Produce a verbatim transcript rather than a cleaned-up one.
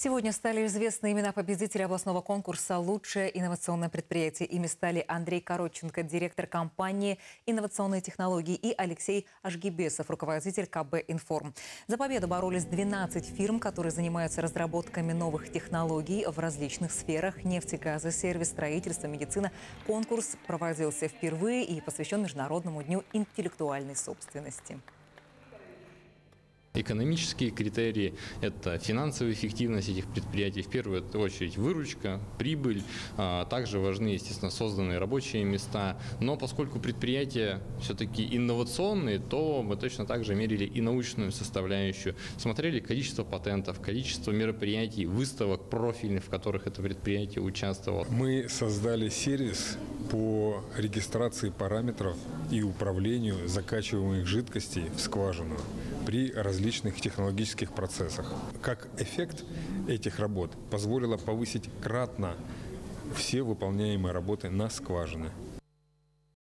Сегодня стали известны имена победителей областного конкурса «Лучшее инновационное предприятие». Ими стали Андрей Коротченко, директор компании «Инновационные технологии», и Алексей Ашгибесов, руководитель ка бэ «Информ». За победу боролись двенадцать фирм, которые занимаются разработками новых технологий в различных сферах – нефти, газа, сервис, строительство, медицина. Конкурс проводился впервые и посвящен Международному дню интеллектуальной собственности. Экономические критерии – это финансовая эффективность этих предприятий, в первую очередь выручка, прибыль. Также важны, естественно, созданные рабочие места. Но поскольку предприятия все-таки инновационные, то мы точно так же мерили и научную составляющую. Смотрели количество патентов, количество мероприятий, выставок профильных, в которых это предприятие участвовало. Мы создали сервис по регистрации параметров и управлению закачиваемых жидкостей в скважину при различных технологических процессах. Как эффект этих работ позволило повысить кратно все выполняемые работы на скважины.